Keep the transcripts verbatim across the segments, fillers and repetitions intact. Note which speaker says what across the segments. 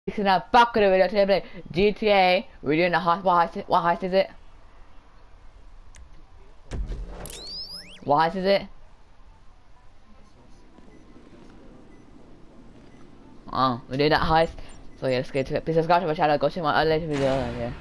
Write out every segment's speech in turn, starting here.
Speaker 1: In a back of the video today, play G T A. We're doing a heist. What heist? What heist is it? What heist is it? Oh, we're doing that heist. So yeah, let's get to it. Please subscribe to my channel. Go see my other latest video. Yeah.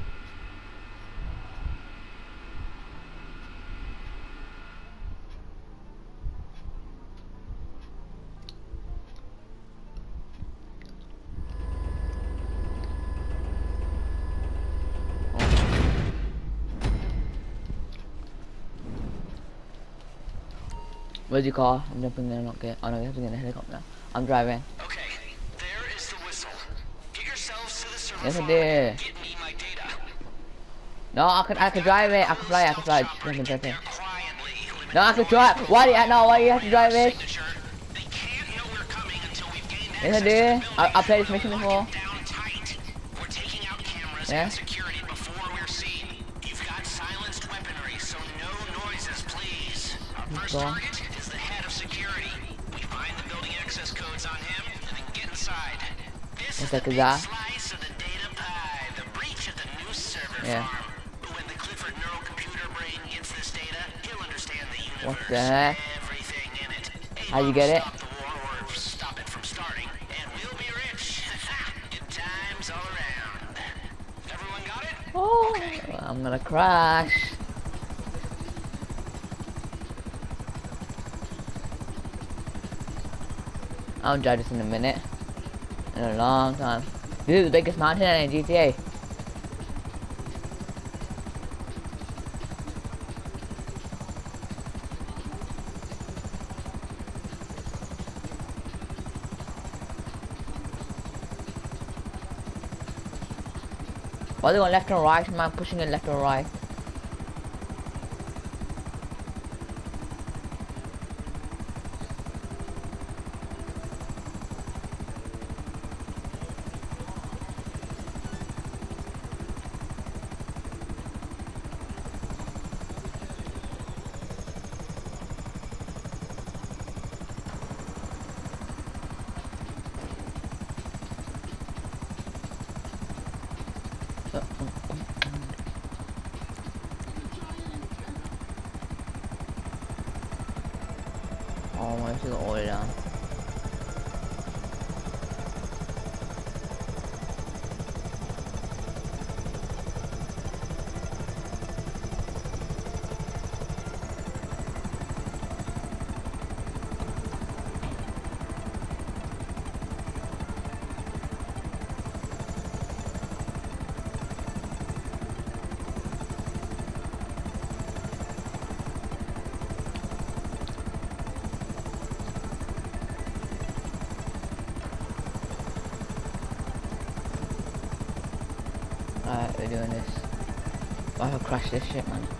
Speaker 1: Where's your car? I'm jumping there, not get. Oh no, you have to get in the helicopter now. I'm driving.
Speaker 2: Okay, there is the whistle. Get yourselves to the server
Speaker 1: Yes, I
Speaker 2: farm
Speaker 1: did.
Speaker 2: and get me my data.
Speaker 1: No, I can, I can drive it. I can fly. I can fly. Jumping, jumping.
Speaker 2: Quietly.
Speaker 1: No, I can drive. Why do you? No, why do you have to drive it?
Speaker 2: Signature. They can't know we're coming until we've gained
Speaker 1: Yes, I
Speaker 2: access
Speaker 1: did.
Speaker 2: to the
Speaker 1: I, I
Speaker 2: building.
Speaker 1: played this mission before.
Speaker 2: Down tight. We're taking out cameras
Speaker 1: Yeah.
Speaker 2: and security before we're seen. You've got silenced weaponry, so no noises, please. Our first
Speaker 1: Go.
Speaker 2: target is the head of security. We find the building access codes on him and then get inside. This is
Speaker 1: What's that,
Speaker 2: the big
Speaker 1: Kazaa?
Speaker 2: slice of the data pie, the breach of the new server
Speaker 1: Yeah.
Speaker 2: farm. When the Clifford neural computer brain gets this data, he'll understand the universe.
Speaker 1: What the heck?
Speaker 2: Everything in it.
Speaker 1: How'd you get it?
Speaker 2: Stop the war or stop it from starting, and we'll be rich. Good times all around. Everyone got it?
Speaker 1: Oh,
Speaker 2: Okay.
Speaker 1: I'm gonna crash. I'll drive this in a minute. In a long time. This is the biggest mountain in G T A. Why are they going left and right? Man, pushing it left and right. Oh my, this is all the way down. Alright, we're doing this. I will crash this shit, man.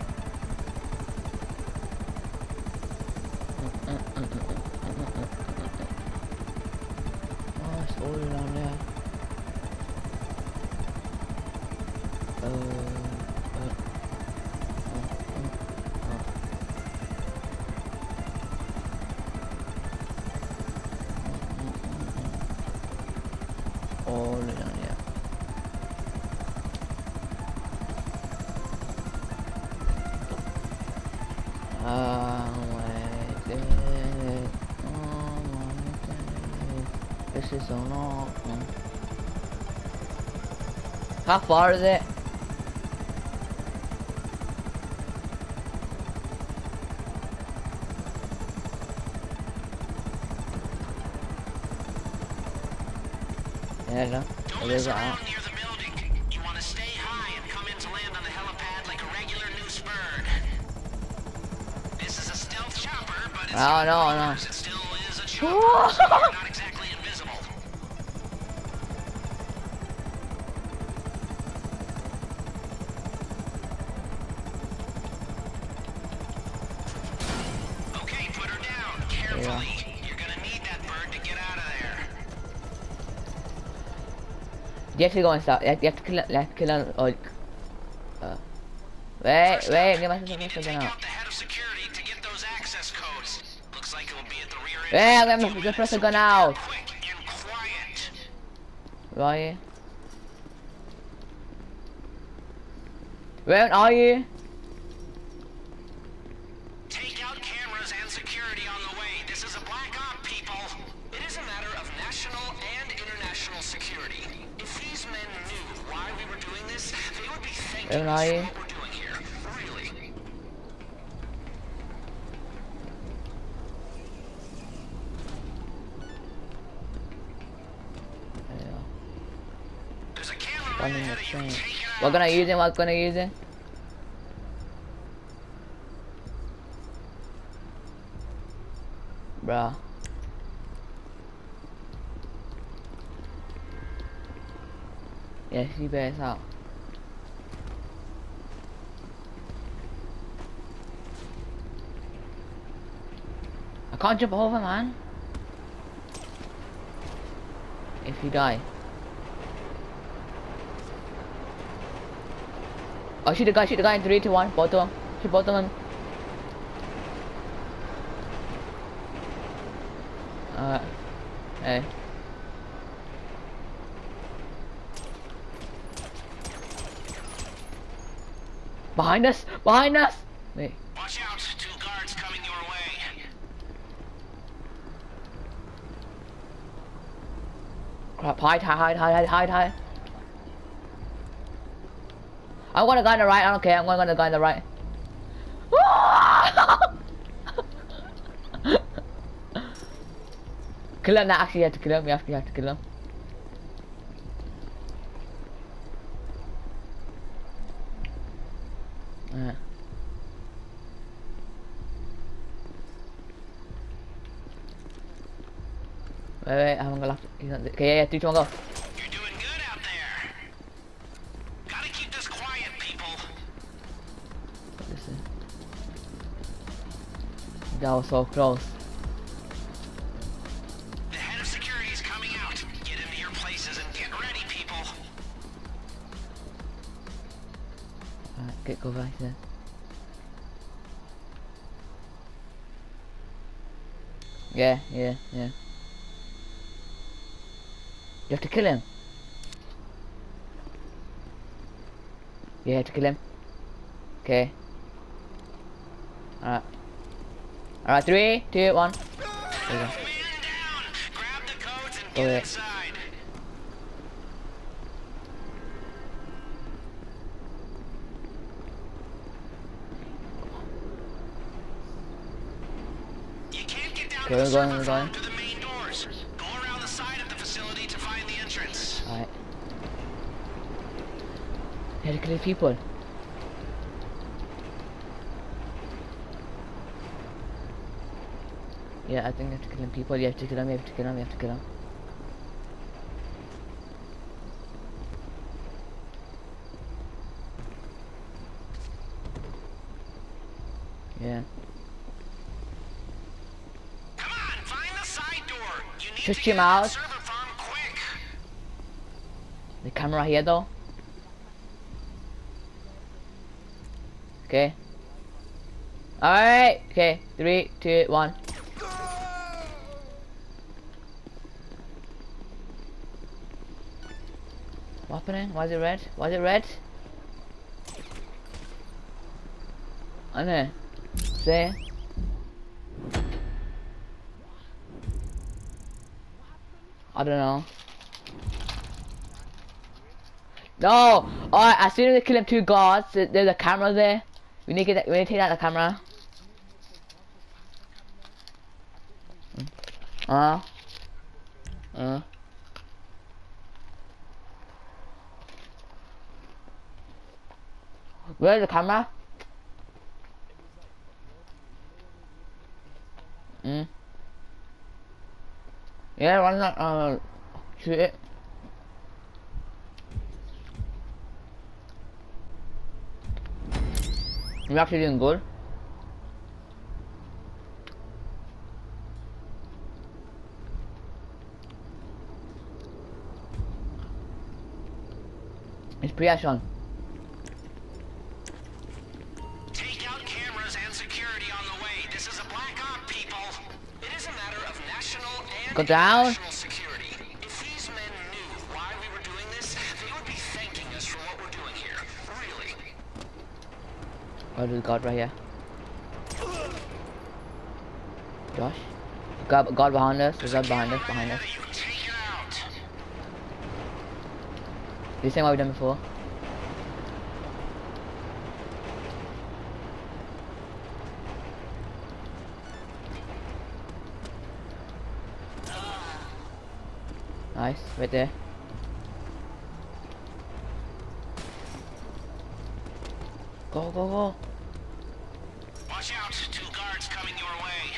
Speaker 1: Oh, it's all around there. Uh, uh, uh, uh, uh. All around here. Oh my god. Oh my god. This is so long. How far is it? Yeah, no.
Speaker 2: Don't
Speaker 1: It
Speaker 2: mess
Speaker 1: is out.
Speaker 2: around near the building. You want to stay high and come in to land on the helipad like a regular new Spurd. This is a stealth chopper, but it's
Speaker 1: Oh, no, no.
Speaker 2: it still is a chopper, so you're not exactly invisible. Okay, put her down carefully. You're gonna need that bird to get out of there.
Speaker 1: You have to go and stop. You have, you have to kill it. You have to kill it. Like, uh, wait,
Speaker 2: First
Speaker 1: wait.
Speaker 2: up,
Speaker 1: Get my
Speaker 2: you need to
Speaker 1: sister
Speaker 2: take
Speaker 1: out.
Speaker 2: out the head of security to get those access codes. Looks like it'll be at the rear end.
Speaker 1: Wait, I'm gonna press the gun out.
Speaker 2: Quick and quiet.
Speaker 1: Where are you? Where are you?
Speaker 2: Take out cameras and security on the way. This is a black op, people. It is a matter of national and international security. If these men knew why we were doing this, they would be thanking
Speaker 1: Where
Speaker 2: us
Speaker 1: are
Speaker 2: for
Speaker 1: you?
Speaker 2: what we're doing here. Really. There's a camera right
Speaker 1: One in the
Speaker 2: ahead of you.
Speaker 1: train.
Speaker 2: Take it out.
Speaker 1: What gonna use it? What gonna use it? Bruh. Yeah, she bears out. I can't jump over, man. If you die. Oh, shoot the guy, shoot the guy in three, two, one, both of them. Shoot both of them. Uh, hey. Behind us! Behind us! Wait.
Speaker 2: Watch out. Two guards coming your way.
Speaker 1: Crap, hide, hide, hide, hide, hide, hide. I'm gonna go on the right, I don't care, I'm gonna go on the guy on the right. Kill him, not actually, you have to kill him, you have to, you have to kill him. Uh. Wait, wait, I haven't got left. He's not. Okay, yeah, yeah, three, two, one, go.
Speaker 2: You're doing good out there. Gotta keep this quiet, people.
Speaker 1: Put this in. That was so close.
Speaker 2: The head of security is coming out. Get into your places and get ready, people.
Speaker 1: Alright, get go back there. Yeah, yeah, yeah. You have to kill him. You have to kill him. Okay. Alright. Alright, three, two, one. There you go.
Speaker 2: Man down. Grab the codes and
Speaker 1: Go
Speaker 2: get
Speaker 1: ahead.
Speaker 2: inside. You can't get down
Speaker 1: Okay,
Speaker 2: to the
Speaker 1: we're going,
Speaker 2: server
Speaker 1: we're
Speaker 2: farm
Speaker 1: going.
Speaker 2: to the main doors. Go around the side of the facility to find the entrance.
Speaker 1: Alright. You have to kill the people. Yeah, I think you have to kill them people. You have to kill them, you have to kill them, you have to kill them. Yeah.
Speaker 2: Come on, find the side door. You need
Speaker 1: Push
Speaker 2: to get
Speaker 1: him
Speaker 2: to
Speaker 1: out.
Speaker 2: the server farm quick.
Speaker 1: The camera here though. Okay. Alright. Okay. Three, two, one. What's happening? Why is it red? Why is it red? I know. See? I don't know. No! Alright, as soon as they kill them two guards, there- there's a camera there. We need to get that, we need to take out the camera. Uh. Uh. Where's the camera? Mm. Yeah, why not uh shoot it? You're actually doing good. It's pre-action.
Speaker 2: Take out cameras and security on the way. This is a black op, people. It is a matter of national and
Speaker 1: Go down.
Speaker 2: international security. If these men knew why we
Speaker 1: Oh, there's a guard right here. Josh? Guard, guard behind us. There's a guard behind us, behind us.
Speaker 2: You take it out.
Speaker 1: The same way we've done before. Nice, right there. Go, go, go.
Speaker 2: Watch out, two guards coming your way.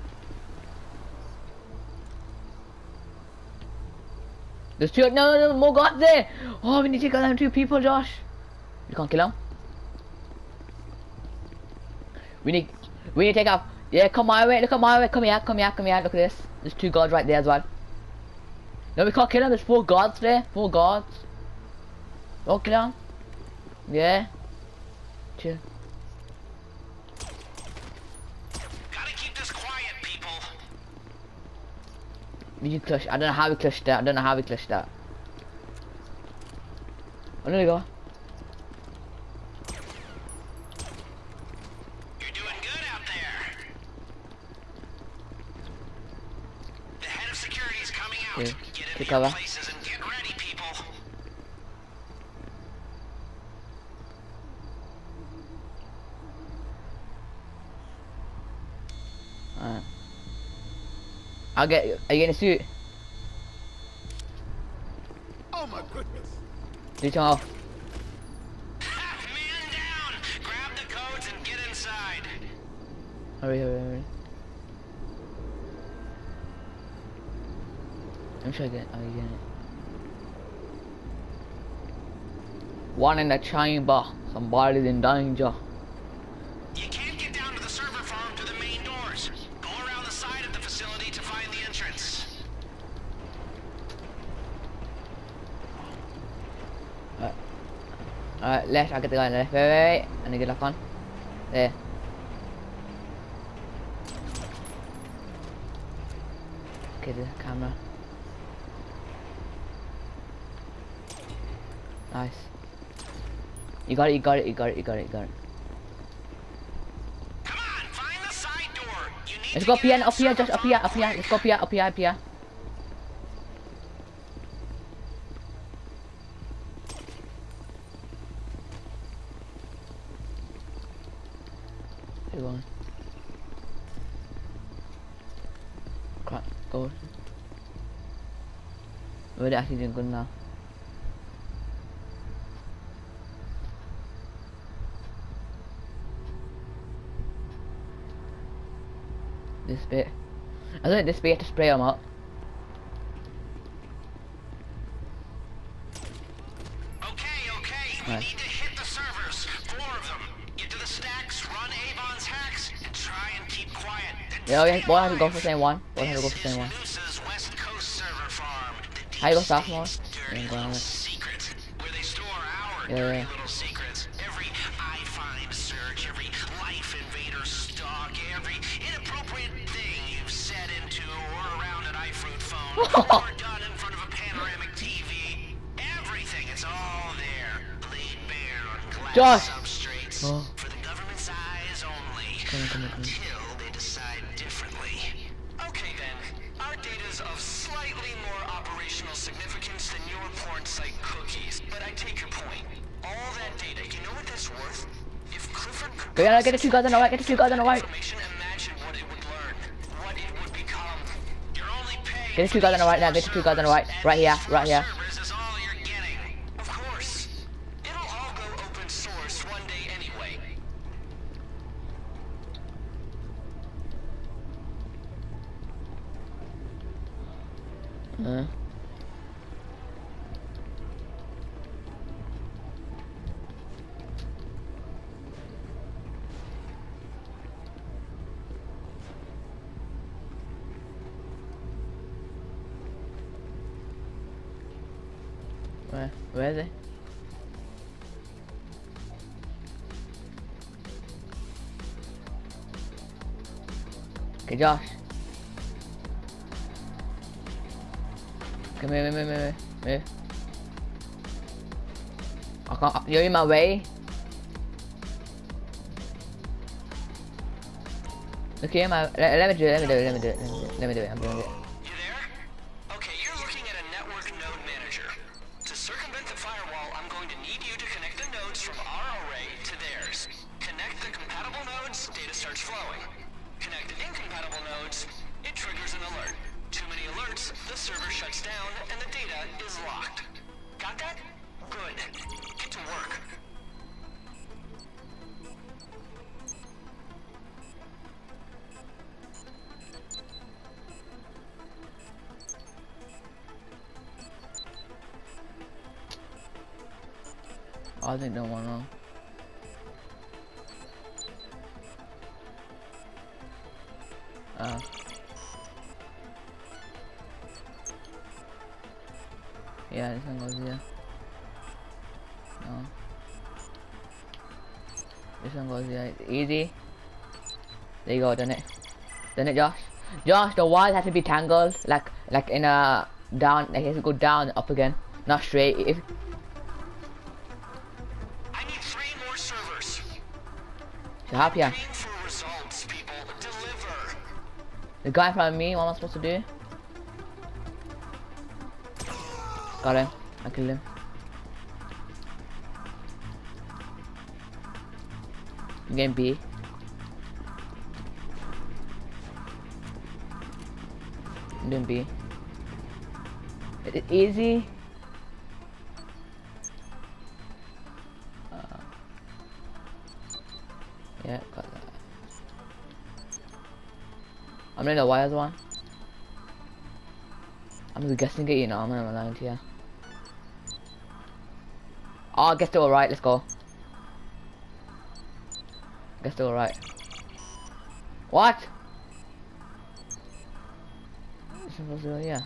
Speaker 1: There's two, no, no, no, more guards there. Oh, we need to take down two people, Josh. You can't kill them. We need, we need to take off. Yeah, come my way, look at my way, come here, come here, come here, look at this. There's two guards right there as well. No, we can't kill them, there's four guards there, four guards. Don't kill them. Yeah. Chill.
Speaker 2: Gotta keep this quiet, people.
Speaker 1: We need to clutch, I don't know how we clutched that, I don't know how we clutched that. Oh, there we go.
Speaker 2: You're doing good out there. The head of security is coming out.
Speaker 1: Okay,
Speaker 2: Get
Speaker 1: take
Speaker 2: into your
Speaker 1: cover.
Speaker 2: places and get ready, people.
Speaker 1: Alright. I'll get, are you getting a suit?
Speaker 3: Oh my goodness.
Speaker 1: Do it off.
Speaker 2: Man down! Grab the codes and get inside.
Speaker 1: Hurry, hurry, hurry. I'm sure I get it. Oh, you get it. One in the chamber. Somebody's in danger.
Speaker 2: You can't get down to the server farm to the main doors. Go around the side of the facility to find the entrance.
Speaker 1: Alright. Alright, left. I'll get the guy on the left. Wait, wait, wait. I need to get lock on. There. Okay, the camera. Nice. You got it, you got it, you got it, you got it, you got it.
Speaker 2: Come on, find the side door. You need
Speaker 1: Let's
Speaker 2: to
Speaker 1: go up
Speaker 2: get
Speaker 1: here,
Speaker 2: in
Speaker 1: up
Speaker 2: the
Speaker 1: here,
Speaker 2: server
Speaker 1: just up here, up
Speaker 2: farm
Speaker 1: here. Let's go up here, up here, up here. Here we go. Crap, go. We're actually doing good now. This bit. I think this bit you have to spray them up.
Speaker 2: Okay, okay. We
Speaker 1: Right.
Speaker 2: need to hit the servers. Four of them. Get to the stacks, run Avon's hacks, and try and keep quiet. And
Speaker 1: Yeah,
Speaker 2: stay
Speaker 1: yeah, boy, I have to go
Speaker 2: alive.
Speaker 1: for the same one. Boy, I have to go
Speaker 2: This
Speaker 1: for the same one.
Speaker 2: is Noosa's West Coast server farm. The
Speaker 1: How you go
Speaker 2: deep
Speaker 1: sophomore?
Speaker 2: state's dirty
Speaker 1: Yeah, go
Speaker 2: little
Speaker 1: on.
Speaker 2: secret, where they store our
Speaker 1: Yeah,
Speaker 2: dirty
Speaker 1: yeah.
Speaker 2: little secrets. Every iFind search, every Life Invader stalk, every inappropriate thing you've said into or around an iFruit phone, or done in front of a panoramic T V. Everything, it's all there, laid bare on glass
Speaker 1: Josh!
Speaker 2: substrates,
Speaker 1: Oh.
Speaker 2: for the government's eyes only,
Speaker 1: Come on, come on, come on.
Speaker 2: until they decide differently. Okay then, our data's of slightly more operational significance than your porn site cookies, but I take your point. All that data, you know what that's worth? If Clifford could
Speaker 1: Go, yeah, get the two guys on the right, get the two guys on the right.
Speaker 2: information, imagine what it would learn, what it would become. You're only paying
Speaker 1: Get the two guys on the right now, get the two guys on the right. Right here, right here.
Speaker 2: servers is all you're getting. Of course. It'll all go open source one day anyway.
Speaker 1: Uh. Where? Where is it? Okay, Josh. Come here, move, move, move, move. I can't, you're in my way. Okay, my, let, let me do it, let me do it, let me do it, let me do it, I'm doing it.
Speaker 2: You there? Okay, you're looking at a network node manager. To circumvent the firewall, I'm going to need you to connect the nodes from our array to theirs. Connect the compatible nodes, data starts flowing. Connect incompatible nodes, it triggers an alert. Too many alerts, the server shuts down, and the data is locked. Got that? Good. Get to work.
Speaker 1: I think no one wrong. Uh. Yeah, this one goes here. No. This one goes here. It's easy. There you go, done it. Done it, Josh. Josh, the wires have to be tangled, like like in a down. Like it has to go down, up again, not straight. If
Speaker 2: I need three more servers.
Speaker 1: you happy, yeah.
Speaker 2: Aim for results, people. Deliver.
Speaker 1: The guy in front of me, what am I supposed to do? Got him. I killed him. I'm getting B. I'm doing B. Is it easy? Uh, yeah, got that. I'm in the wires one. I'm just guessing it, you know, I'm not lying to you. Oh, I guess they're alright, let's go. Guess they're alright. What? It's supposed to go here.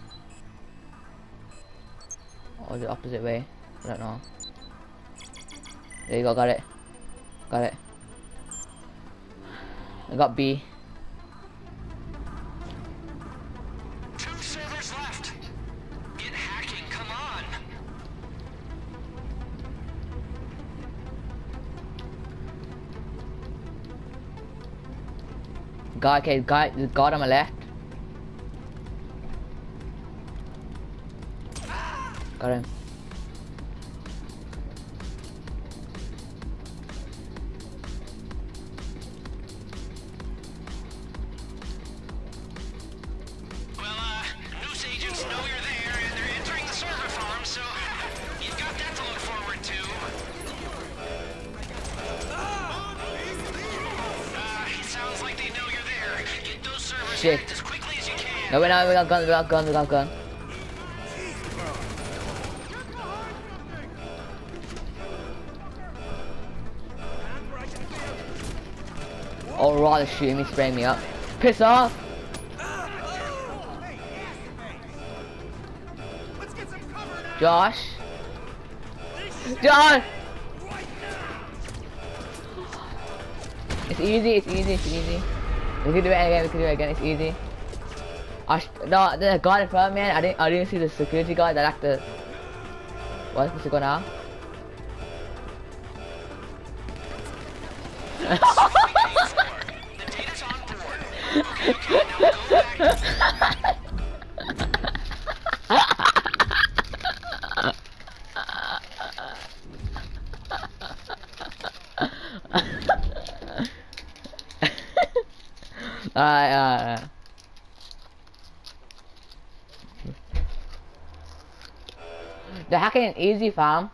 Speaker 1: Or the opposite way. I don't know. There you go, got it. Got it. I got B.
Speaker 2: Two servers left. Get hacking, come on.
Speaker 1: Guy, okay, guy, the guard on my left. Got him.
Speaker 2: Well, uh, news agents know you're there and they're entering the server farm, so you've got that to look forward to. Uh, it sounds like they know you're there. Get those servers
Speaker 1: Shit.
Speaker 2: hacked as quickly as you can.
Speaker 1: No, we not, we got guns, we got guns, we got guns. Oh, rather shooting me, spraying me up. Piss off! Josh! Josh! It's easy, it's easy, it's easy. We can do it again, we can do it again, it's easy. I sh no, the guy in front of me, I didn't, I didn't see the security guard that like the... What's supposed to go now?
Speaker 2: The data's on board. Okay, okay, now go back.
Speaker 1: Alright, alright. The hacking is easy, fam.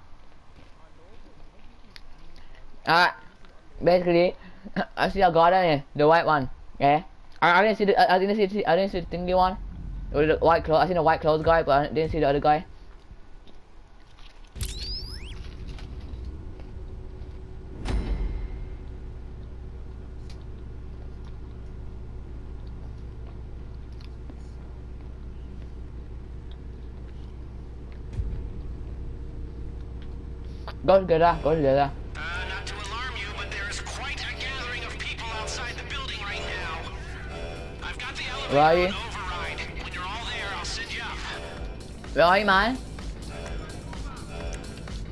Speaker 1: Alright, basically, I see a guard on here, the white one. Yeah, I, I didn't see the, I, I didn't see, I didn't see the thingy one. Or the white clothes. I seen a white clothes guy, but I didn't see the other guy. Go together, go together.
Speaker 2: Uh, not to alarm you, but there's quite a gathering of people outside the building right now. I've got the elevator
Speaker 1: Where are you?
Speaker 2: on override. When you're all there, I'll send you up.
Speaker 1: Where are you, man?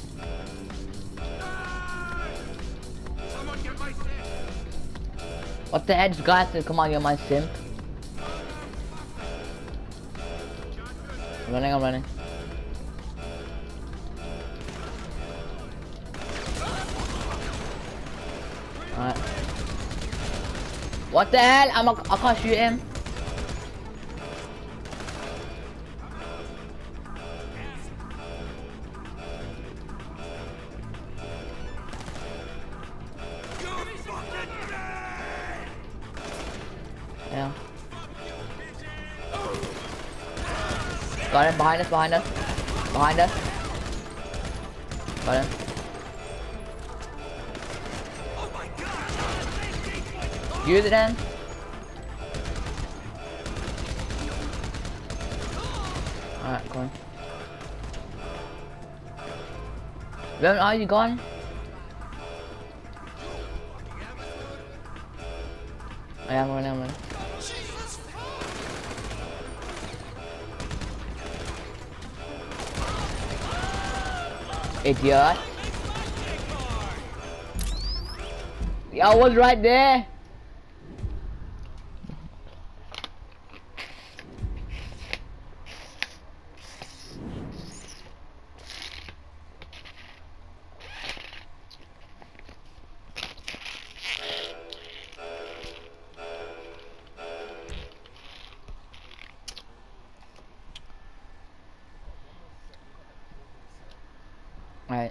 Speaker 3: Someone get my stick.
Speaker 1: What the heck, guys? Come on, you're my simp. I'm running, I'm running. Alright. What the hell? I'm a, I can't shoot him. Yeah. Got him behind us, behind us. Behind us. Got him. Use it then. Alright, go on. Where are you gone? I am running, I'm running. Idiot. Yeah, I was right there. Right.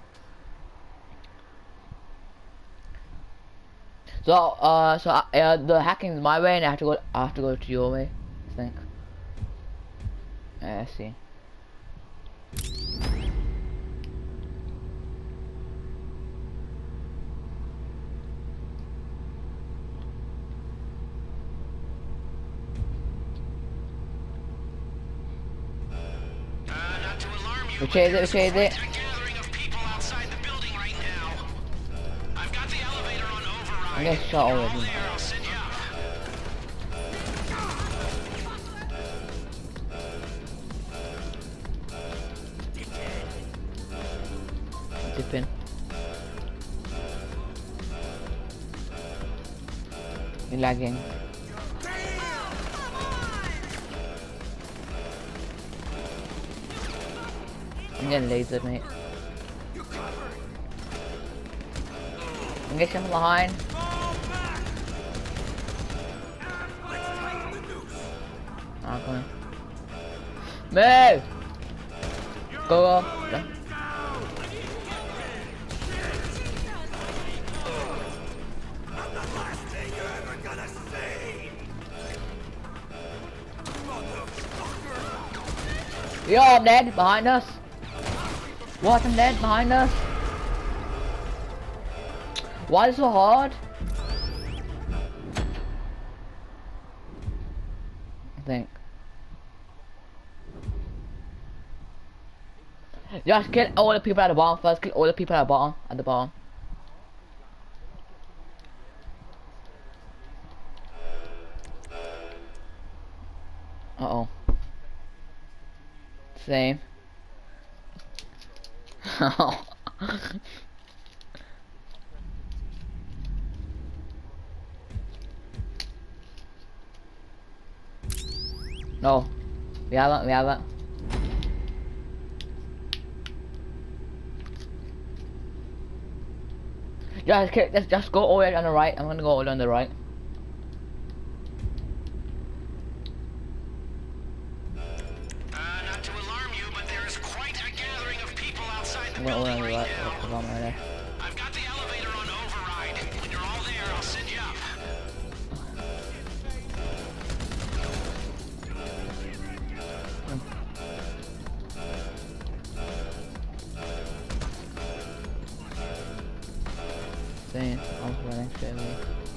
Speaker 1: So, uh, so uh, uh, the hacking is my way, and I have to go. I have to go to your way. I think. Yeah, I see. We chase it. We chase it. I get shot already. Dip in. You're lagging. I'm getting lasered, mate. I'm getting from behind. Ah, come on. Move! Go, go. Go. Yo, I'm dead. Behind us. What? I'm dead. Behind us. Why is it so hard? I think. Just kill all the people at the bottom first. Kill all the people at the bottom. At the bottom. Uh oh. Same. No, we haven't, we haven't. Just, just, just go all the way on the right. I'm gonna go all on the right.
Speaker 2: Uh, not to alarm you, but there is quite a gathering of people outside the
Speaker 1: I'm going all
Speaker 2: building
Speaker 1: on the
Speaker 2: right
Speaker 1: right.
Speaker 2: now.
Speaker 1: Right, right there.
Speaker 2: I've got the elevator on override. When you're all there, I'll send you up.
Speaker 1: Same. I was running straight away.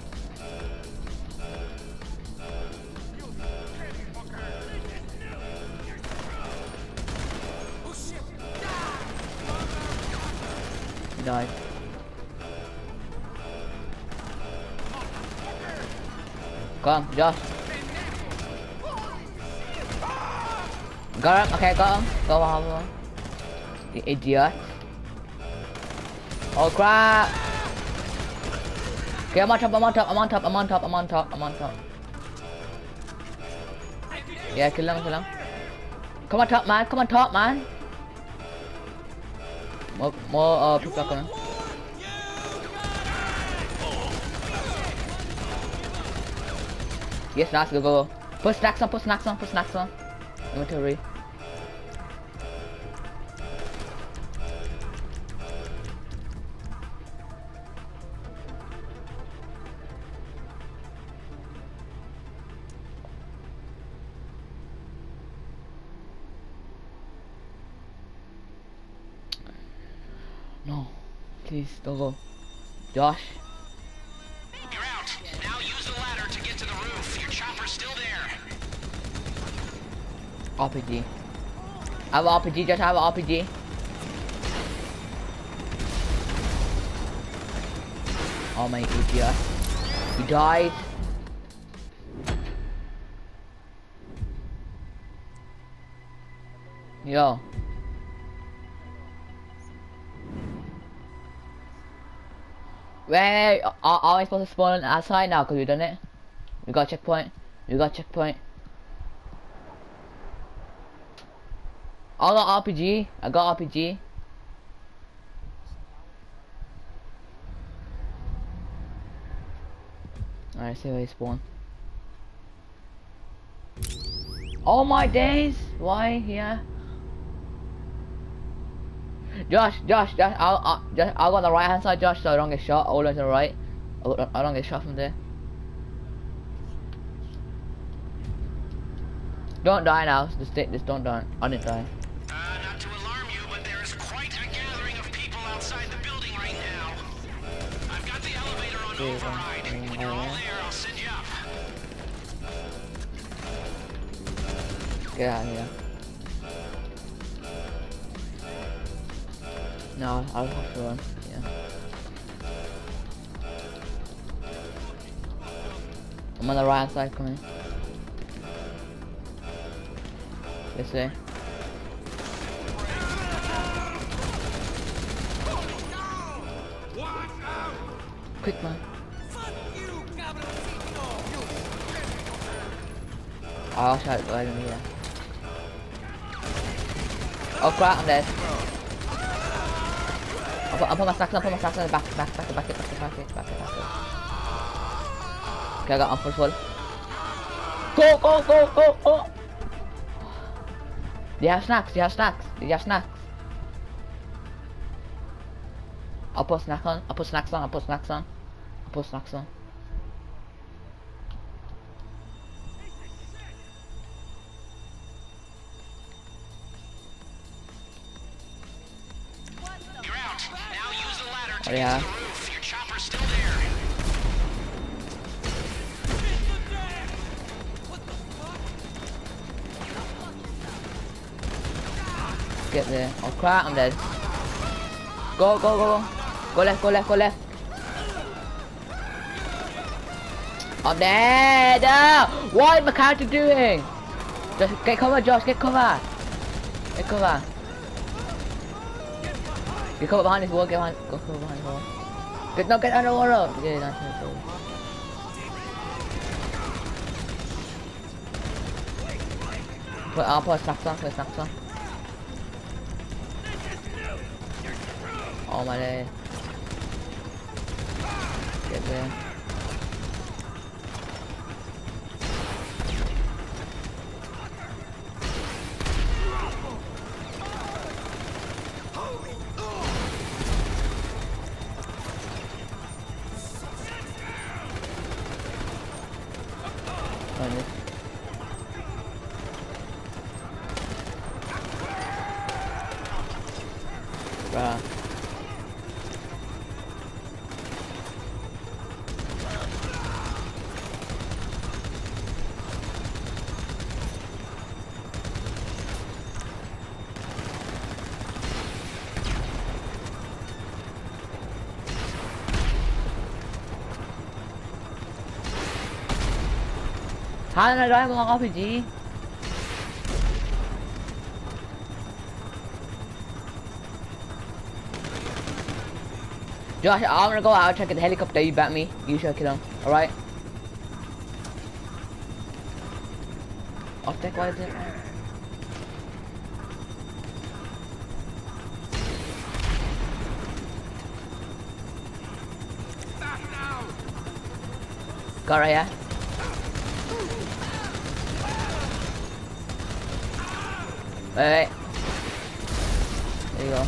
Speaker 1: He died. Come, Josh. Got him. Okay, got him. Go on. You idiot. Oh crap. Okay, I'm on top, I'm on top, I'm on top, I'm on top, I'm on top, I'm on top. Yeah, kill him, kill him. Come on top, man, come on top, man. More, more uh, people are coming. Yes, nice, go, go, go. Put snacks on, put snacks on, put snacks on. Inventory. No, please don't go. Josh.
Speaker 2: You're out. Now use the ladder to get to the roof. Your chopper's still there.
Speaker 1: R P G. I have an R P G, Josh, I have an R P G. Oh my idiot. He died. Yo. Wait, are, are we supposed to spawn outside now because we've done it? We got a checkpoint. We got a checkpoint. I got R P G. I got R P G. Alright, see where he spawn. Oh my days! Why here? Josh, Josh, Josh, I'll, I'll, Josh, I'll go on the right hand side, Josh, so I don't get shot. All the way to the right. I don't get shot from there. Don't die now. Just, stay, just don't die. I didn't die.
Speaker 2: Uh, not to alarm you, but there is quite a gathering of people outside the building right now. I've got the elevator on override. When you're all there, I'll send you up.
Speaker 1: Get out of here. No, I'll have to run. Yeah. I'm on the right hand side coming. This way. Quick, man. I'll shout it right in here. Oh crap, I'm dead. I'll put, I'll put my stacks on, put my stacks on, back, back, back, back, back, back, back, back, back, back. Okay, I got on full full. Go, go, go, go, go! Do you have snacks? Do you have snacks? Do you have snacks? I'll put snacks on, I'll put snacks on, I'll put snacks on. I'll put snacks on.
Speaker 2: To
Speaker 1: oh, yeah.
Speaker 2: get to the roof. Your chopper's still there.
Speaker 1: Get there. Oh crap, I'm dead. Go, go, go, go. Go left, go left, go left. I'm dead. Uh, what is my character doing? Just get cover, Josh, get cover. Get cover. Get cover behind this wall, get behind, go cover behind the wall. Get, no, get under the water. Yeah, that's it. Put, I'll put snacks on, put snacks on. Oh my day. Get there. Bruh. How did I die with an R P G? Josh, I'm gonna go out, check the helicopter, you bat me. You should kill him, alright? I'll take what is it? Got right here. Wait, wait. There you go.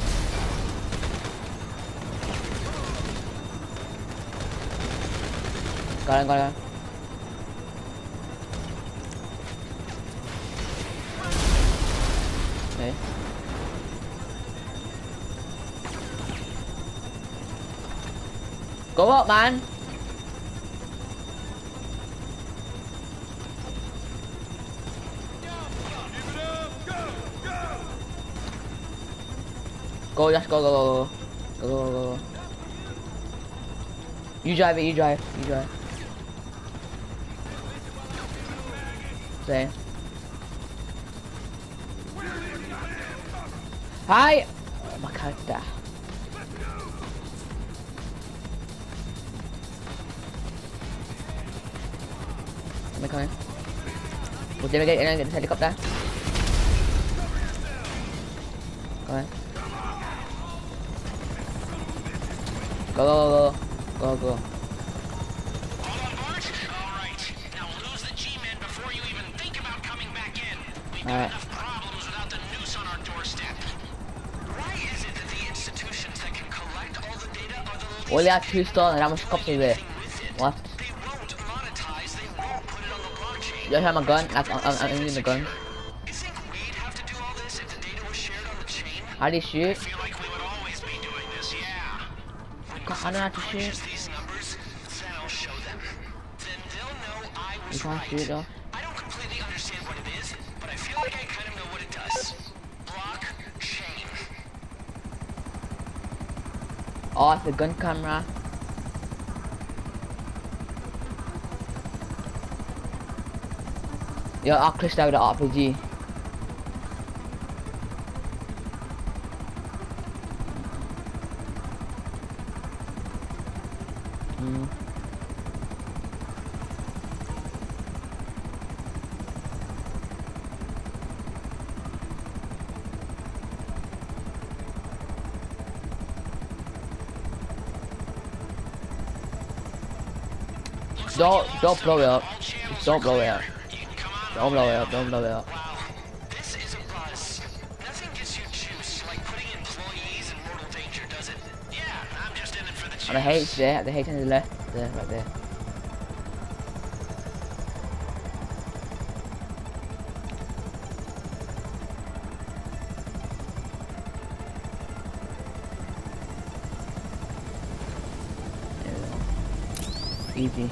Speaker 1: Got him, got him. Okay. Go up, man. Go, just go, go, go, go, go, go, go, go. You drive it, you drive, you drive. Say. Hi! Oh, my character. Am I coming? We'll never get in, get this helicopter. Come on. Go, go, go, go, go.
Speaker 2: All on board? All right. Now lose the G-men before you even think about coming back in. We've got
Speaker 1: All right.
Speaker 2: enough problems without the noose on our doorstep. Why is it that the institutions that can collect all the data are the least
Speaker 1: Only have two stars and how much cops are there? What?
Speaker 2: They won't monetize, they won't put it on the blockchain.
Speaker 1: You have my gun? Like, I'm, I'm, I'm using the gun.
Speaker 2: You think we'd have to do all this if the data was shared on the chain?
Speaker 1: How do you shoot?
Speaker 2: I feel like we would always be doing this, yeah. When
Speaker 1: God, I don't have to
Speaker 2: punches
Speaker 1: shoot.
Speaker 2: these numbers, then I'll show them. Then they'll know I was
Speaker 1: You can't
Speaker 2: right.
Speaker 1: shoot though.
Speaker 2: I don't completely understand what it is, but I feel like I kind of know what it does. Block chain.
Speaker 1: Oh, it's the gun camera. Yo, I'll clutch out with the R P G. Mm. Don't, don't blow it up. Just don't blow it up. Don't blow it up, don't blow it up.
Speaker 2: Wow, this is a buzz. Nothing gets you juice like putting employees in mortal danger, does it? Yeah, I'm just in it for the juice.
Speaker 1: And the H there, the H on the left, there, right there. There we go. Easy.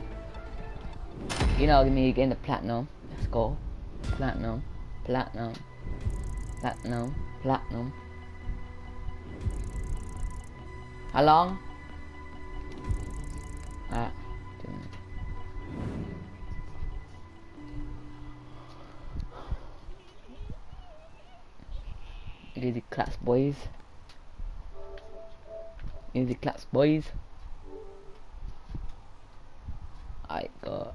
Speaker 1: You know me getting the platinum. Let's go. Platinum. Platinum. Platinum. Platinum. How long? Ah, two minutes. Easy class, boys. Easy class, boys. I got.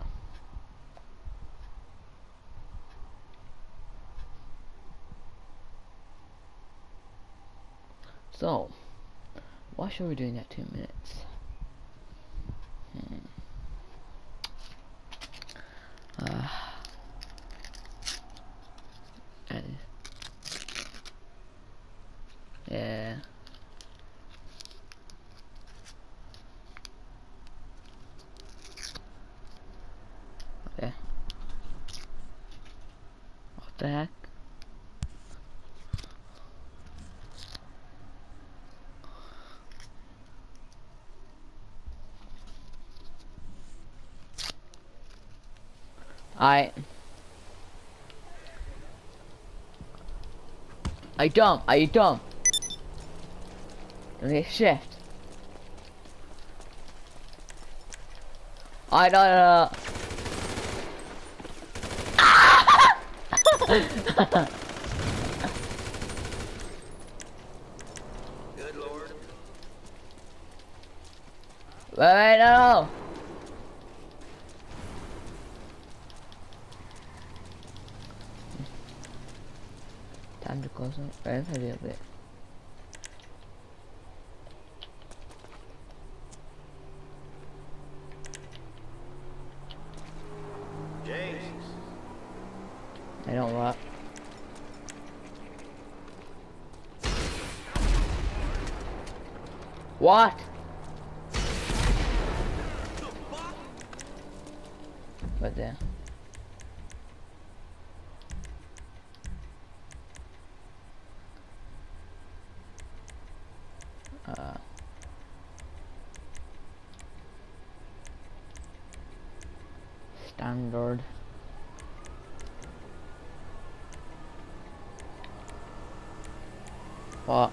Speaker 1: So, why should we doing that two minutes? Hmm. Uh, and yeah. Okay. What the heck? I I dumb, I dumb. Okay, shift. I don't know.
Speaker 2: Good lord.
Speaker 1: Wait, wait, no, no. Time to close up. Where is I do it?
Speaker 3: James.
Speaker 1: I don't what. What? Right there. Uh. Standard. What?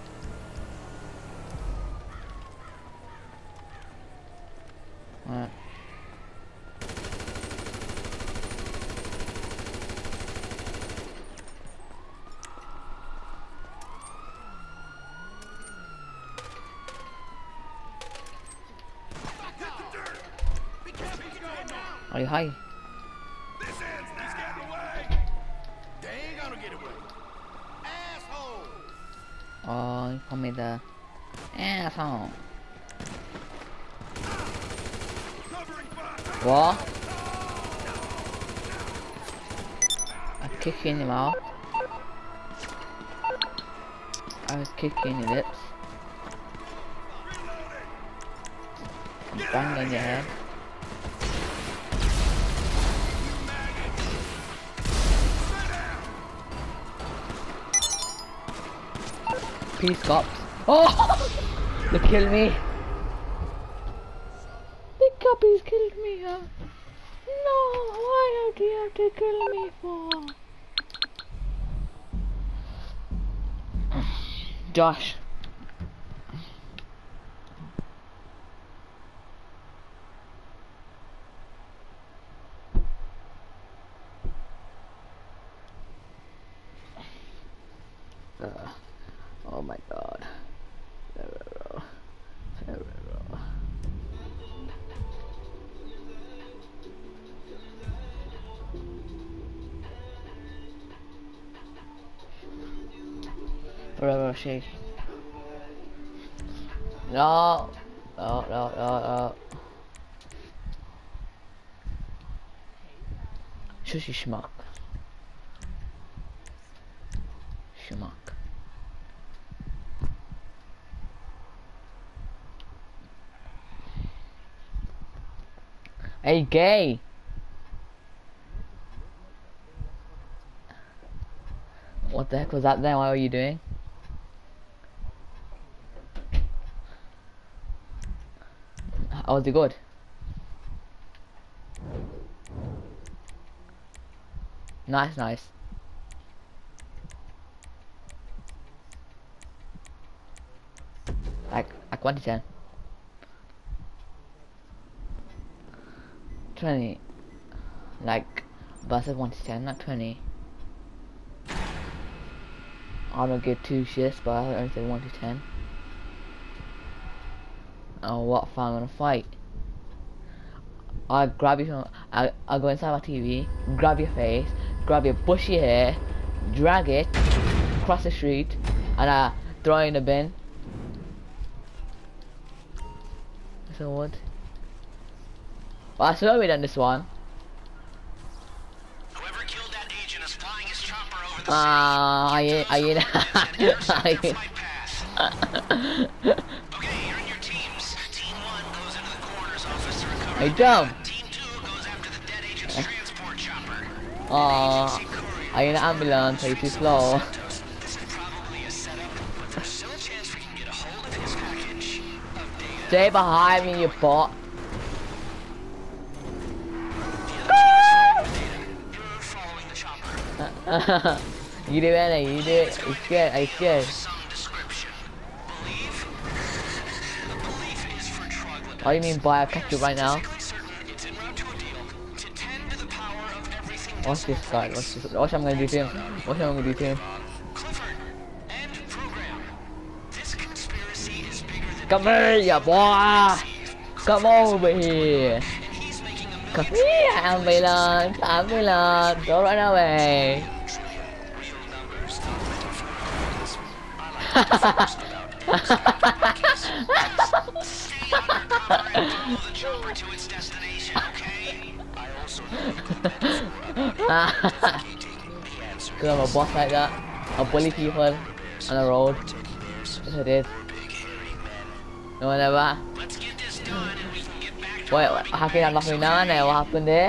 Speaker 1: What? Are you high?
Speaker 3: This end's not getting away. They ain't gonna get away. Asshole.
Speaker 1: Oh, you call me the asshole.
Speaker 3: Covering fire.
Speaker 1: What? I'm kicking him out. I was kicking your lips. Bang on your head. Peace cops. Oh! They killed me. The copies killed me, huh? No, why do you have to kill me for? Josh. Uh, oh my god. Ferrero. Ferrero. Ferrero shake. No. No, no, no, no. Sushi schmuck. Schmuck. Hey, gay! What the heck was that then? What were you doing? Oh, was it good? Nice, nice. Like, like one to ten. twenty. Like, but I said one to ten, not twenty. I don't give two shits, but I only say one to ten. Oh, what if I'm gonna fight? I'll grab you from, I'll, I'll go inside my T V, grab your face, grab your bushy hair, drag it across the street, and I uh, throw it in the bin. So what? Well, I still done this one.
Speaker 2: Whoever killed that agent is flying his chopper over the
Speaker 1: Ah, uh, I, I, I,
Speaker 2: I, Okay, you're in your teams. Team one goes into the coroner's office to recover.
Speaker 1: Hey, jump.
Speaker 2: Team two goes after the dead agent's transport chopper.
Speaker 1: Ah, I in an ambulance. Are you too slow?
Speaker 2: This is probably a setup, but there's still a chance we can get a hold of his package of data.
Speaker 1: Stay behind me, you bot.
Speaker 2: You're following the chopper.
Speaker 1: You do it, you do it. Are you scared? Are you scared?
Speaker 2: Some description. Believe? The belief is for troglodytes.
Speaker 1: What do you mean by I catch you right now?
Speaker 2: It's en route to a deal to tend to the power of everything.
Speaker 1: Watch this guy. Watch this. Watch what I'm gonna do to him. Watch what I'm gonna do to him.
Speaker 2: Clifford, end program. This conspiracy is bigger than
Speaker 1: Come here, you boy. Come over here.
Speaker 2: and he's making a
Speaker 1: Come
Speaker 2: million
Speaker 1: here, ambulance, ambulance, don't run away.
Speaker 2: real numbers, not metaphorical. I like to focus about stay undercover and follow the jumper to its destination, okay? I also know the metaphor about identificating the answer.
Speaker 1: Cause I'm a boss like that. I bully people on the road. Yes, I did. No, never.
Speaker 2: Let's get this done and we can get back to
Speaker 1: Wait, what, how can I knock me down there? What happened there?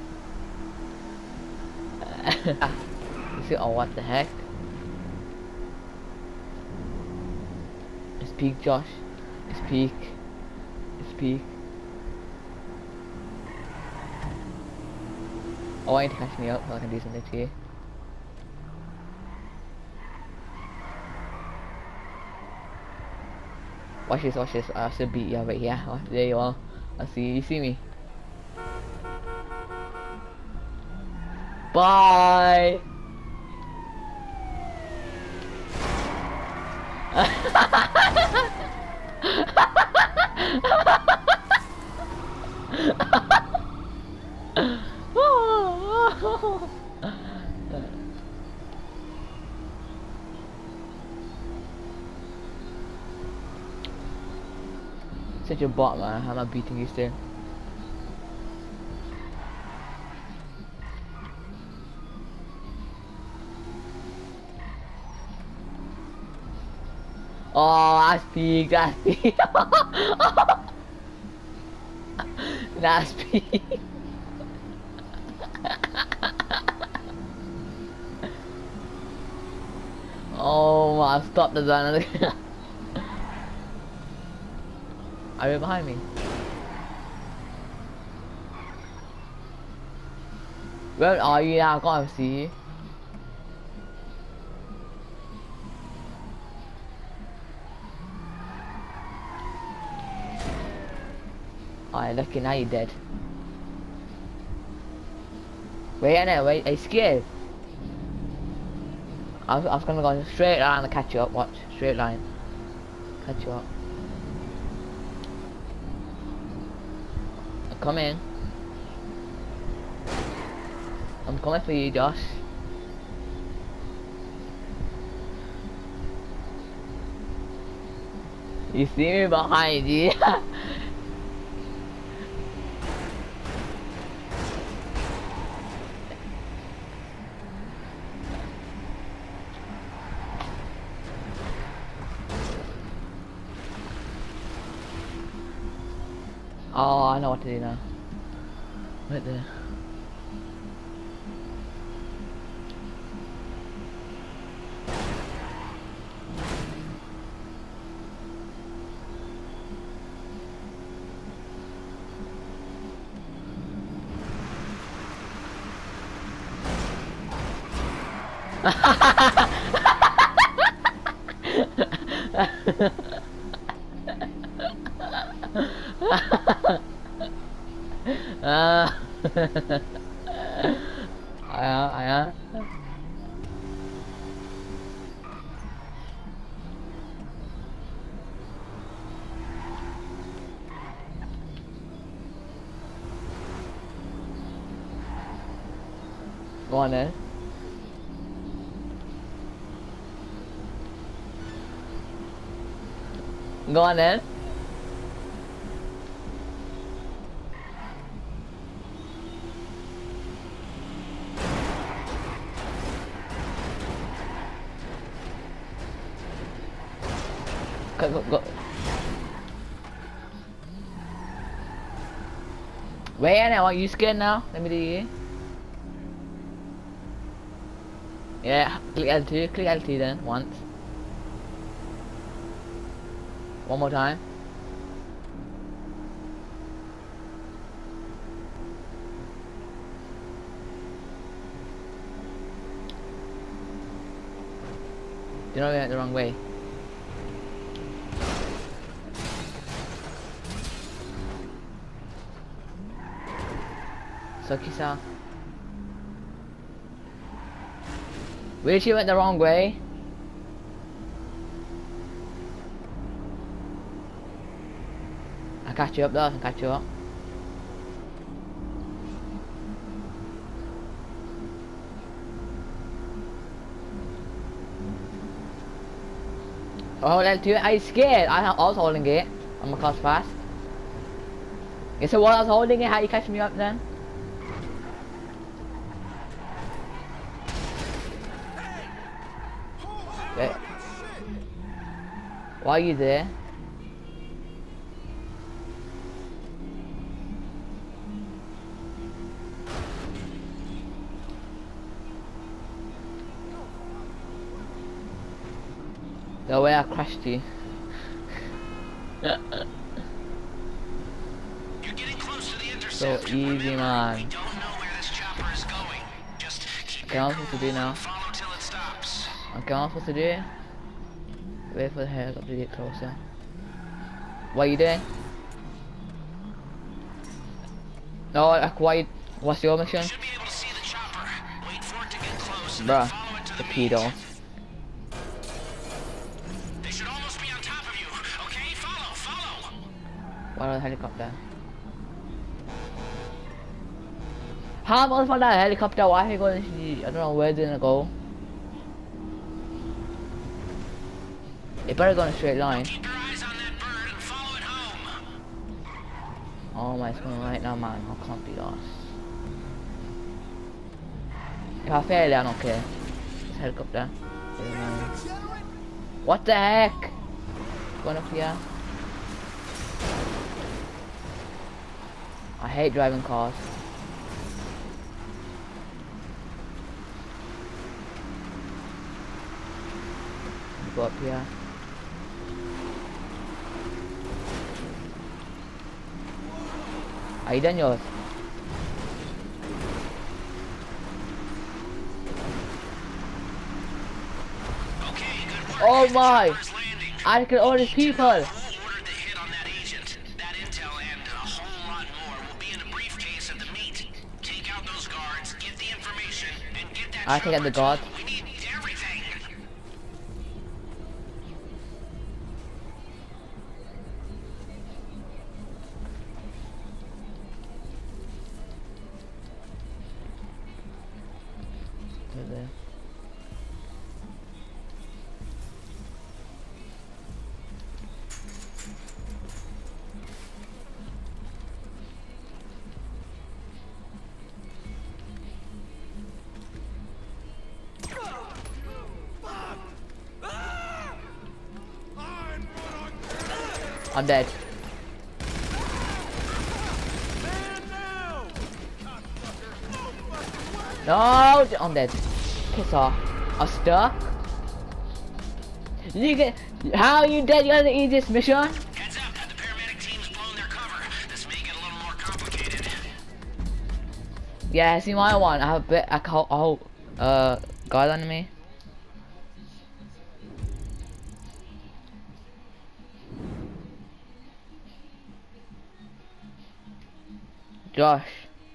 Speaker 1: You see, oh, what the heck? It's peak, Josh. It's peak. It's peak. I want you to catch me up so I can do something to you. Watch this, watch this. I still beat you over here. Oh, there you are. I see you. You see me. Bye. Such a bot, man. How am I beating you still? Oh, that's peak, that's peak. That's peak. Oh, I stopped the zone. Are you behind me? Where are you now? I can't see you. Alright, look, now you're dead. Wait, no, wait, are you scared? I was, I was gonna go straight line and catch you up, watch. Straight line. Catch you up. Come in. I'm coming for you, Josh. You see me behind you. Oh, I know what to do now. Right there. Ah, I I Go on then. Go on then. Go, go, go. Wait now, are you scared now? Let me do you. Yeah, click L two, click L two then, once. One more time. You know we went the wrong way. Sucky-san. We actually went the wrong way. I catch you up though, I can catch you up. Oh, L two, are you scared? I, I was holding it. I'm a cast fast. You said while I was holding it, how you catch me up then? Yeah. Why are you there? The way I crashed you.
Speaker 2: You're getting close to the
Speaker 1: So
Speaker 2: intercept.
Speaker 1: easy,
Speaker 2: Remember,
Speaker 1: man.
Speaker 2: we don't know where this chopper is going. Just keep
Speaker 1: Okay,
Speaker 2: your
Speaker 1: I'm
Speaker 2: cool
Speaker 1: supposed to do now.
Speaker 2: and follow till it stops.
Speaker 1: Okay, what am I supposed to do? Wait for the helicopter to get closer. What are you doing? No, like, why? What's your mission?
Speaker 2: You should be able to see the chopper. Wait for it to get close and
Speaker 1: Bruh,
Speaker 2: then follow it to
Speaker 1: the
Speaker 2: the meat.
Speaker 1: pedo.
Speaker 2: They should almost be on top of you. Okay, follow, follow.
Speaker 1: What a helicopter. How am I supposed to that helicopter? Why are you going to, I don't know where it's gonna go. It better go in a straight line.
Speaker 2: Keep your eyes on that bird and follow it home.
Speaker 1: Oh my, it's going right now, man. I can't be lost. If I fail it, I don't care. It's helicopter. Yeah. What the heck? Going up here. I hate driving cars. Go up here. Are you done yours?
Speaker 2: Okay, good work.
Speaker 1: Oh
Speaker 2: The
Speaker 1: my!
Speaker 2: chopper is landing.
Speaker 1: I can all these people!
Speaker 2: Who ordered the hit on that agent? That intel and a whole lot more will be in a briefcase at the meet. Take out those guards, get the information, and get that
Speaker 1: I take out the
Speaker 2: chopper
Speaker 1: guard.
Speaker 2: too. We need everything.
Speaker 1: Right there. I'm dead. No, I'm dead. Piss off. I'm stuck. You get, how are you dead? You're the easiest mission.
Speaker 2: Heads up, the paramedic team's blown their cover. This may get a little more complicated.
Speaker 1: Yeah, see my one. I have a bit. I can't. Oh, uh, guard on me. Josh.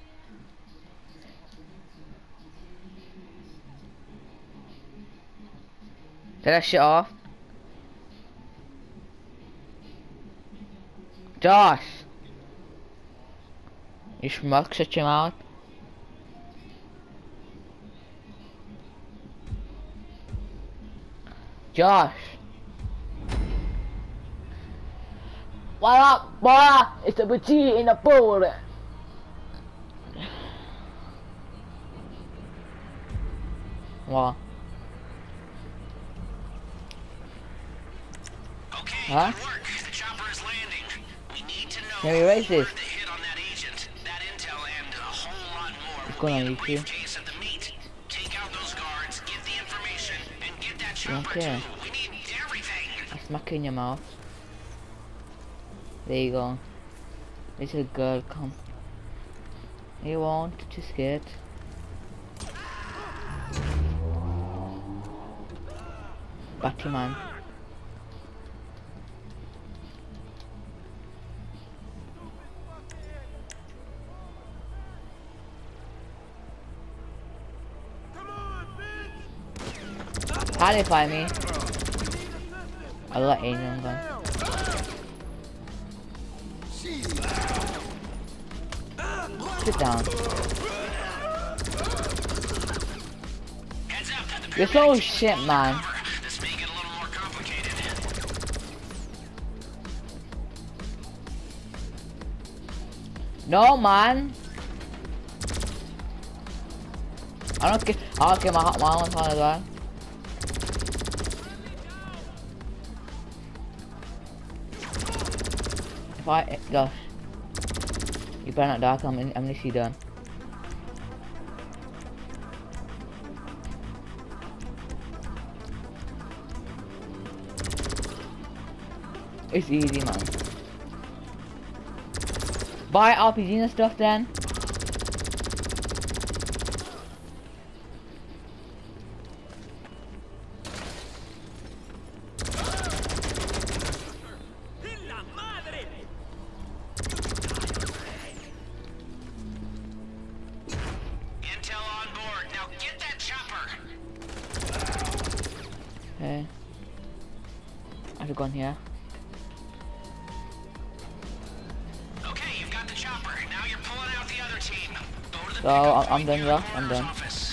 Speaker 1: Take that shit off. Josh. You schmuck, shut your mouth. Josh. What up, boy? It's a booty in the pool. What?
Speaker 2: Okay,
Speaker 1: Huh?
Speaker 2: good work. The chopper is landing. We need to know
Speaker 1: Can we erase
Speaker 2: who
Speaker 1: this?
Speaker 2: ordered the hit on that agent. That intel and a whole lot more
Speaker 1: What's
Speaker 2: will
Speaker 1: going
Speaker 2: be
Speaker 1: on,
Speaker 2: in the
Speaker 1: YouTube?
Speaker 2: briefcase at the meet. Take out those guards, get the information, and get that chopper
Speaker 1: Okay.
Speaker 2: too. We need everything.
Speaker 1: I smack you in your mouth. There you go. Little girl, come. You won't, too scared. Batman. How did they find me? I got alien gun. Sit down.
Speaker 2: Heads up, the
Speaker 1: You're so shit, man.
Speaker 2: This may get a little more complicated.
Speaker 1: No, man. I don't get. I'll get my my own phone as well. If I, Josh, you better not die. 'Cause I'm, in, I'm literally done. It's easy, man. Buy R P Gs and stuff then.
Speaker 2: Intel on board. Now get that chopper.
Speaker 1: Okay. I should go in here.
Speaker 2: Okay, you've got the chopper. Now you're pulling out the other team. Go to the
Speaker 1: So
Speaker 2: pickup
Speaker 1: I'm, I'm
Speaker 2: point
Speaker 1: done,
Speaker 2: near
Speaker 1: bro.
Speaker 2: the
Speaker 1: I'm
Speaker 2: coroner's
Speaker 1: done.
Speaker 2: office.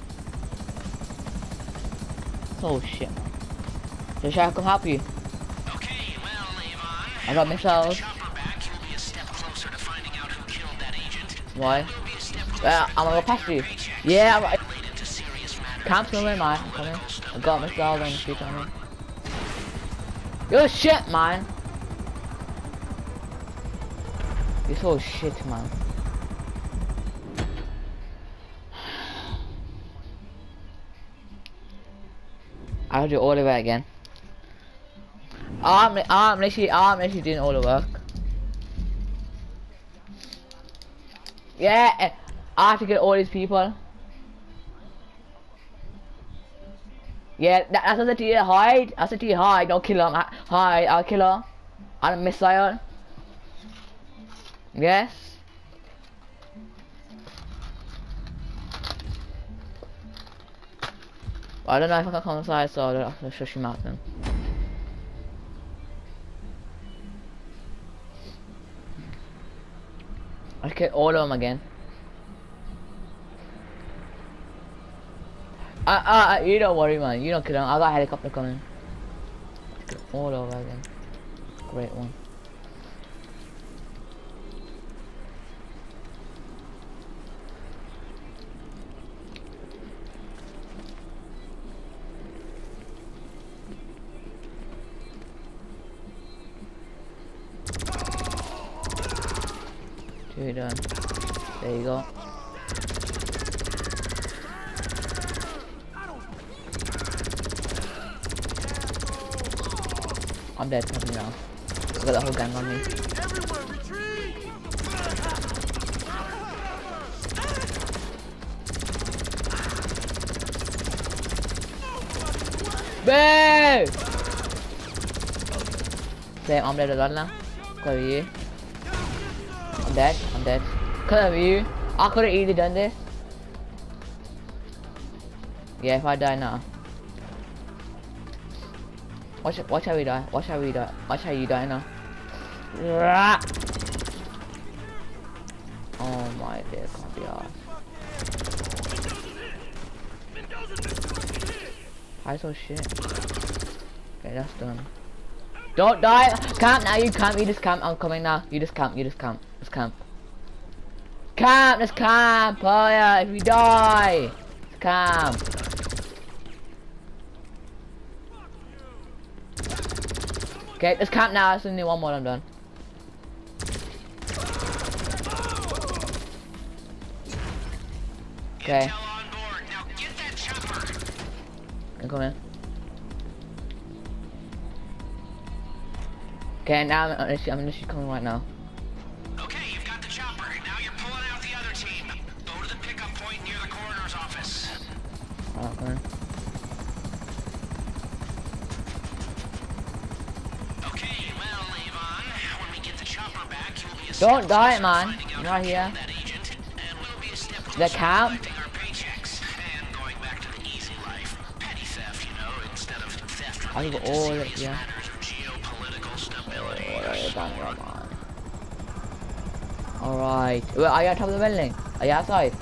Speaker 1: Oh shit. So shall I come help you?
Speaker 2: Okay, well, Avon.
Speaker 1: I got missiles.
Speaker 2: Get the chopper back, you'll be a step closer to finding out who killed that agent.
Speaker 1: Why?
Speaker 2: You'll be a step closer
Speaker 1: Uh,
Speaker 2: to
Speaker 1: I'm gonna go past you.
Speaker 2: paychecks
Speaker 1: Yeah, I'm,
Speaker 2: related to serious matters.
Speaker 1: can't swim in, man. I'm coming. I got missiles on the street on me. You're shit, man. You're so shit, man. I'll do all of it again. I'm, I'm literally, I'm literally doing all the work. Yeah, I have to get all these people. Yeah, that, that's what I said to you, hide. I said to you, hide, don't kill him. Hide, I'll kill her. I'm a missile. Yes. I don't know if I can come inside, so I'll have to shush him out then. I'll kill all of them again. Uh, uh, uh, you don't worry, man. You don't kill them. I got a helicopter coming. Kill all over again. Great one. Two done. There you go. I'm dead probably now. I got the whole gang on me. Boo! Same, I'm dead as well now. Because of you. I'm dead, I'm dead. Because of you. I could have easily done this. Yeah, if I die now. Watch, watch how we die. Watch how we die. Watch how you die now. Oh my dear, can't be arsed. I saw shit. Okay, that's done. Don't die! Camp now, you camp, you just camp. I'm coming now. You just camp, you just camp. Just camp. Camp, let's camp! Oh yeah, if we die! Let's camp. Okay, let's camp now. There's only one more, I'm done. Okay.
Speaker 2: Intel on board. Now get that chopper.
Speaker 1: I'm coming. Okay, now I'm literally, I'm literally coming right now.
Speaker 2: Okay, you've got the chopper. Now you're pulling out the other team. Go to the pickup point near the coroner's office.
Speaker 1: Alright, coming.
Speaker 2: Okay, well, Avon, when we get the chopper back, you'll be a
Speaker 1: Don't
Speaker 2: step
Speaker 1: die,
Speaker 2: closer to
Speaker 1: man.
Speaker 2: finding out
Speaker 1: I'm right
Speaker 2: who
Speaker 1: here.
Speaker 2: killed that agent, and we'll be a step
Speaker 1: The
Speaker 2: closer to
Speaker 1: camp?
Speaker 2: collecting our paychecks and going back to the easy life. Petty theft, you know, instead of theft
Speaker 1: I
Speaker 2: related
Speaker 1: got
Speaker 2: to
Speaker 1: all
Speaker 2: serious
Speaker 1: it, yeah.
Speaker 2: matters of geopolitical stability.
Speaker 1: Oh,
Speaker 2: or
Speaker 1: damn,
Speaker 2: war.
Speaker 1: come on. Alright. Well, are you on top of the building? Are you outside?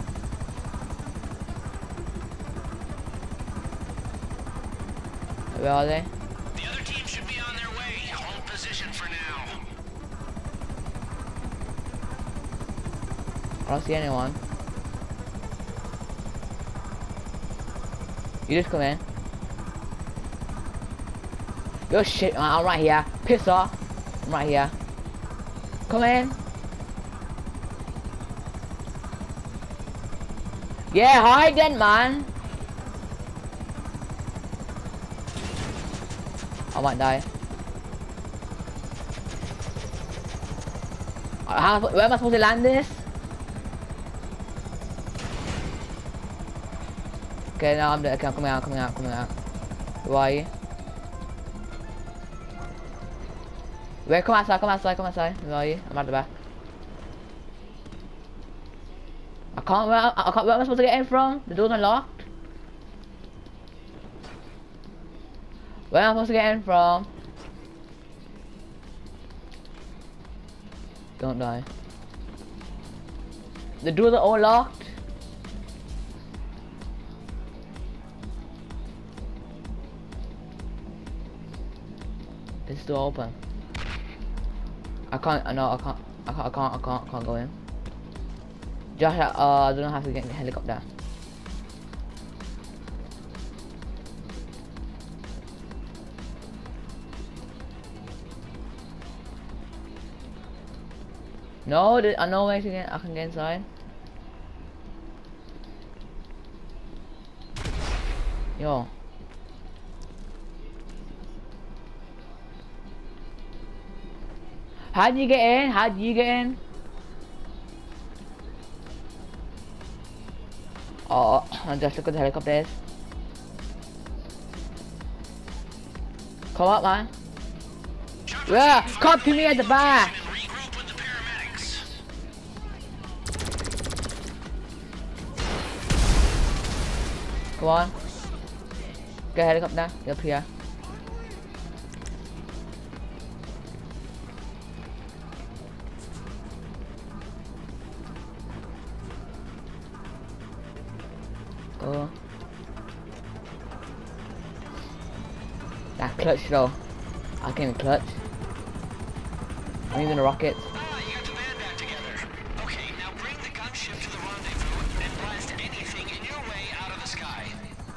Speaker 1: Where are they?
Speaker 2: The other team should be on their way. Hold position for now.
Speaker 1: I don't see anyone. You just come in. Yo shit, man, I'm right here. Piss off. I'm right here. Come in. Yeah, hide then, man. I might die. Uh, How, where am I supposed to land this? Okay, now I'm dead. Okay, I'm coming out, coming out, coming out. Who are you? Wait, come outside, come outside, come outside. Where are you? I'm at the back. I can't, where, I can't, where am I supposed to get in from? The door's unlocked. Where am I supposed to get in from? Don't die. The doors are all locked. This door open. I can't. No, I can't. I can't. I can't. I can't. I can't go in. Josh, uh, I don't know how to get in the helicopter. No, I know where to get. I can get inside. Yo. How do you get in? How do you get in? Oh, just look at the helicopters. Come up, man. Yeah, come to me at the back.
Speaker 2: Regroup with the paramedics.
Speaker 1: Come on. Get a helicopter. Get up here. Go. That clutch though. I can't even clutch. I'm using a rocket.
Speaker 2: Ah, you got the band back together. Okay, now bring the gunship to the rendezvous and blast anything in your way out of the sky.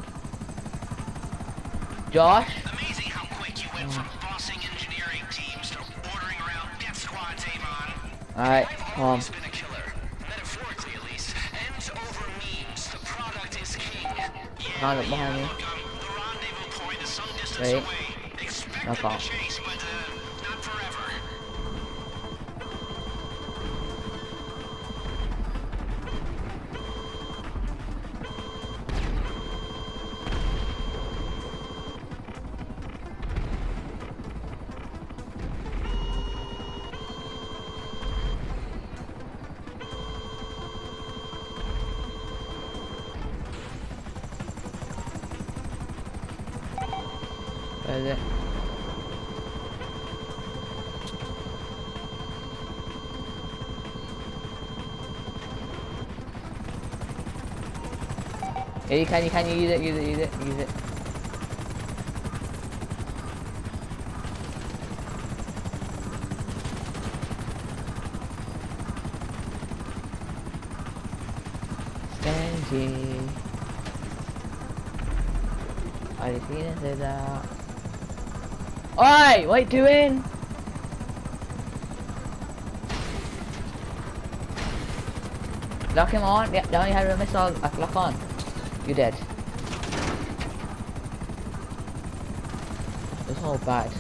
Speaker 1: Josh.
Speaker 2: Amazing how quick you went from bossing engineering teams to ordering around death squads, Amon.
Speaker 1: Alright,
Speaker 2: I've
Speaker 1: come on.
Speaker 2: always been a killer, metaphorically at least, and over memes. The product is king. Yeah,
Speaker 1: Round up behind me.
Speaker 2: look, um, the rendezvous point is some distance
Speaker 1: Wait.
Speaker 2: away. Expect
Speaker 1: Knock
Speaker 2: the
Speaker 1: off.
Speaker 2: chase, but uh, not forever.
Speaker 1: Where is it? Yeah, you can, you can use it, use it, use it, use it. Stangy. Are you seeing it? There's a... Oi! What are you doing? Lock him on. Yeah, don't you have a missile? Uh, lock on. You're dead. It's all bad.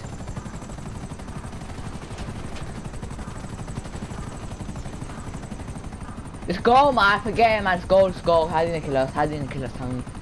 Speaker 1: Let's go, man. Forget it, man. Let's go. Let's go. How do you kill us? How do you kill us, Tommy?